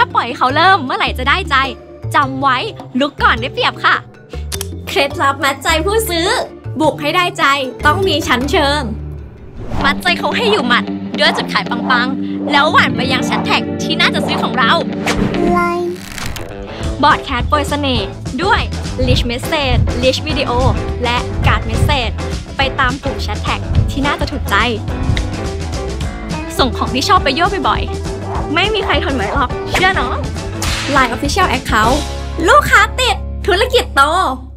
ปล่อยเขาเริ่มเมื่อไหร่จะได้ใจจำไว้ลุกก่อนได้เปรียบค่ะเคล็ดลับมัดใจผู้ซื้อบุกให้ได้ใจต้องมีชั้นเชิงมัดใจเขาให้อยู่หมัดด้วยจุดขายปังๆแล้วหวานไปยังแชทแท็กที่น่าจะซื้อของเราบอร์ดแคสโปรยเสน่ห์ด้วย Rich Message Rich Video และ Card Message ไปตามปุ่มแชทแท็กที่น่าจะถูกใจส่งของที่ชอบไปยั่วบ่อยๆไม่มีใครทนไหวหรอกเชื่อน้อง Line Official Account ลูกค้าติดธุรกิจโต